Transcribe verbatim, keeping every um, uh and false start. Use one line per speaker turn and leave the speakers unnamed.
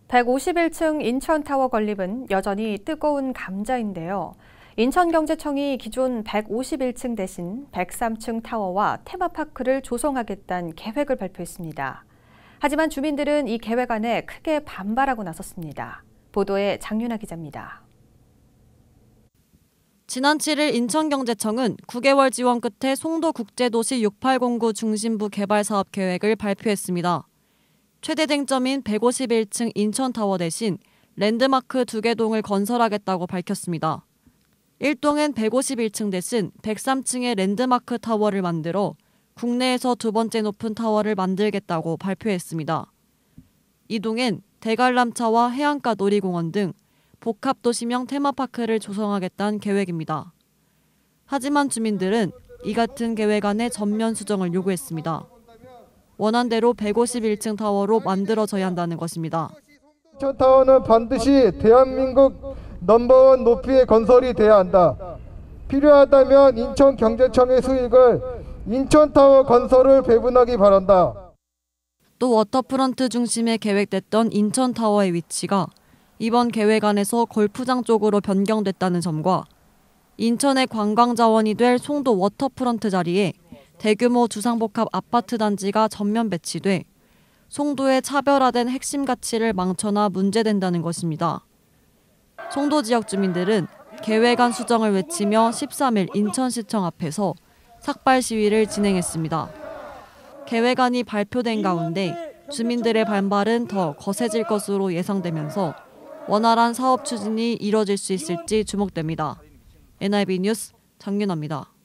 백오십일 층 인천타워 건립은 여전히 뜨거운 감자인데요. 인천경제청이 기존 백오십일 층 대신 백삼 층 타워와 테마파크를 조성하겠다는 계획을 발표했습니다. 하지만 주민들은 이 계획안에 크게 반발하고 나섰습니다. 보도에 장윤아 기자입니다.
지난 칠 일 인천경제청은 구 개월 지원 끝에 송도국제도시 육팔공구 중심부 개발 사업 계획을 발표했습니다. 최대 쟁점인 백오십일 층 인천타워 대신 랜드마크 두 개 동을 건설하겠다고 밝혔습니다. 일 동엔 백오십일 층 대신 백삼 층의 랜드마크 타워를 만들어 국내에서 두 번째 높은 타워를 만들겠다고 발표했습니다. 이 동엔 대관람차와 해안가 놀이공원 등 복합도시명 테마파크를 조성하겠다는 계획입니다. 하지만 주민들은 이 같은 계획안의 전면 수정을 요구했습니다. 원안대로 백오십일 층 타워로 만들어져야 한다는 것입니다.
인천타워는 반드시 대한민국 넘버원 높이의 건설이 돼야 한다. 필요하다면 인천경제청의 수익을 인천타워 건설을 배분하기 바란다.
또 워터프런트 중심에 계획됐던 인천타워의 위치가 이번 계획안에서 골프장 쪽으로 변경됐다는 점과 인천의 관광자원이 될 송도 워터프런트 자리에 대규모 주상복합 아파트 단지가 전면 배치돼 송도의 차별화된 핵심 가치를 망쳐나 문제된다는 것입니다. 송도 지역 주민들은 계획안 수정을 외치며 십삼 일 인천시청 앞에서 삭발 시위를 진행했습니다. 계획안이 발표된 가운데 주민들의 반발은 더 거세질 것으로 예상되면서 원활한 사업 추진이 이뤄질 수 있을지 주목됩니다. 엔아이비 뉴스 장윤아입니다.